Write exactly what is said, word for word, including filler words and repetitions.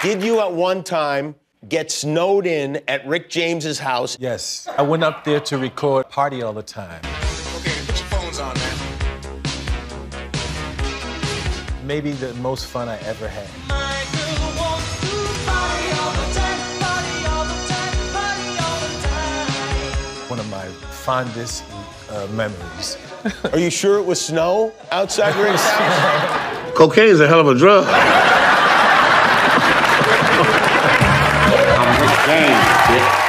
Did you at one time get snowed in at Rick James's house? Yes. I went up there to record Party All the Time. Okay, put your phones on, man. Maybe the most fun I ever had. One of my fondest uh, memories. Are you sure it was snow outside Rick's house? Cocaine's a hell of a drug. I'm Rick James, bitch.